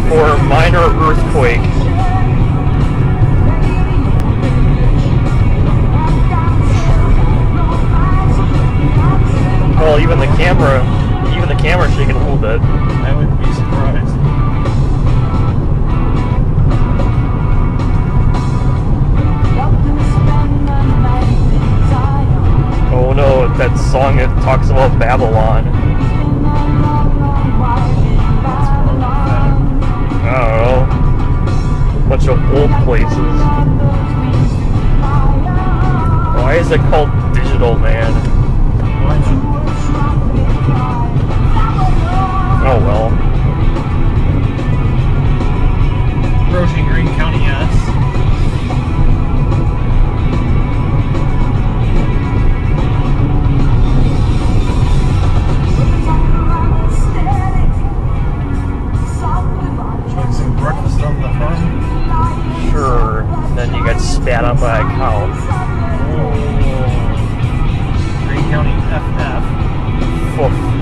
for minor earthquake. Well, even the camera's shaking a little bit. I wouldn't be surprised. Oh no, that song that talks about Babylon. I don't know. Bunch of old places. Why is it called Digital Man? Oh well. Approaching Green County, yes. Showing some breakfast on the farm. Sure. And then you get spat on by a cow. Oh. Green County FF. Oof.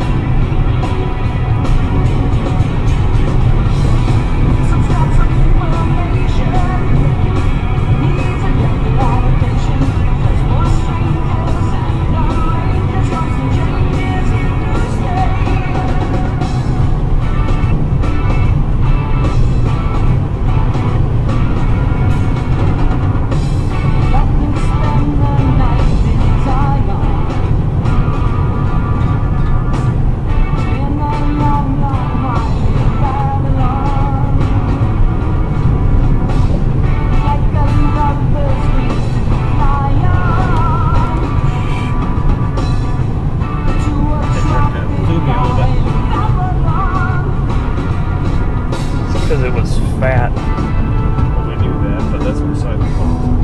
Because it was fat. I knew that, but that's beside the point.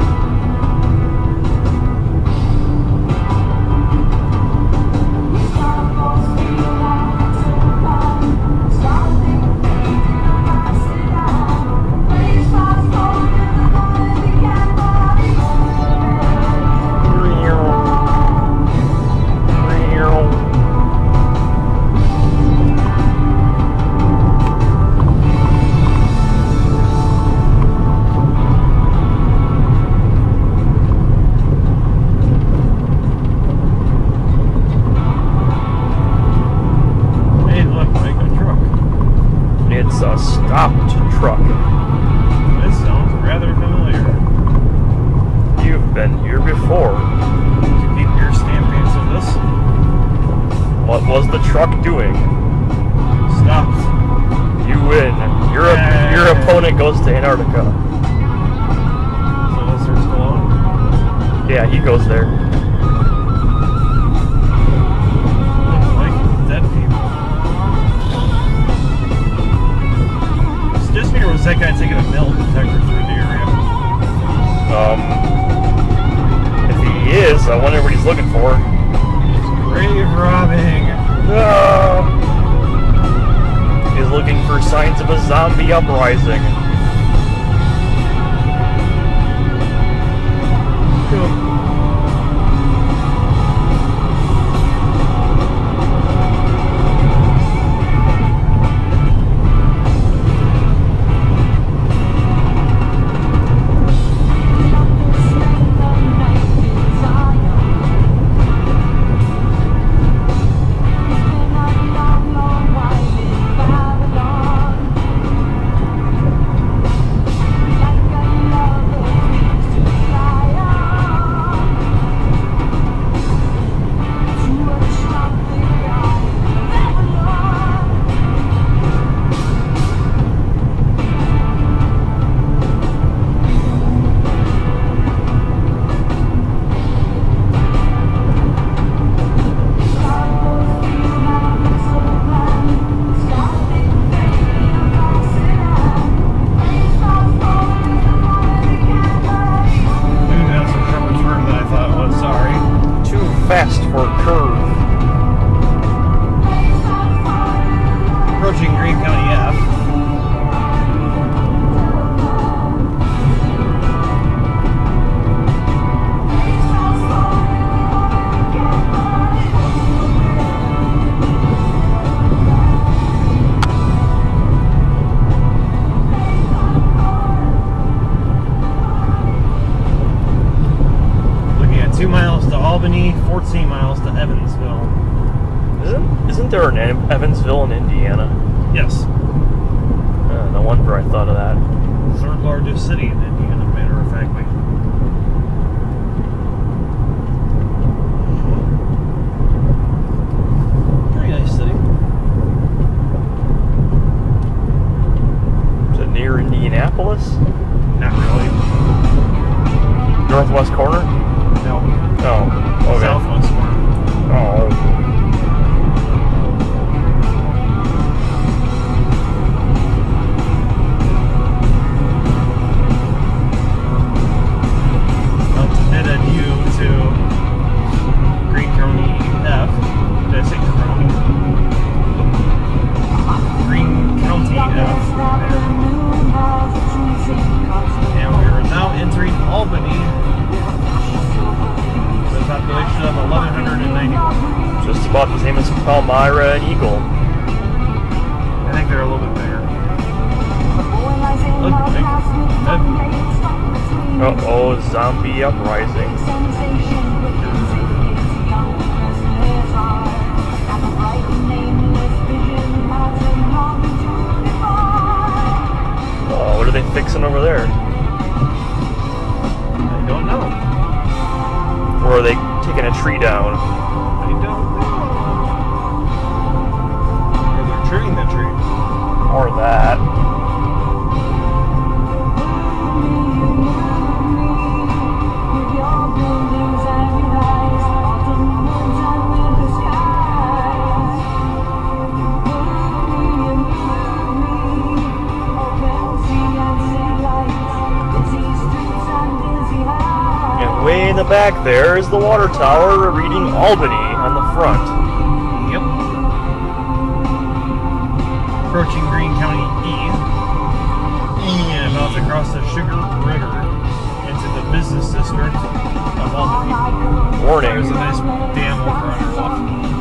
It's a stopped truck. This sounds rather familiar. You've been here before. To keep your stampings of this. What was the truck doing? Stopped. You win. Your opponent goes to Antarctica. So this is Cologne? Yeah, he goes there. Like dead people. Just me, or was that guy taking a metal detector through the area? If he is, I wonder what he's looking for. Grave robbing. No! He's looking for signs of a zombie uprising. Fast for a curve. Approaching Green County F. miles to Evansville. Isn't there an Evansville in Indiana? Yes. No wonder I thought of that. Third largest city in Indiana, matter of fact. Very nice city. Is it near Indianapolis? Not really. Northwest corner? No. Oh, okay. Southwest corner. Oh. Albany, with a population of 1,191. Just about the same as Palmyra and Eagle. I think they're a little bit bigger. Uh-oh, zombie uprising. Oh, what are they fixing over there? Don't know. Or are they taking a tree down? I don't know. Or they're trimming the tree. Or that. Way in the back there is the water tower reading Albany on the front. Yep. Approaching Greene County E. And about to cross the Sugar River into the business district of Albany. Warning. There's a nice dam over on our left.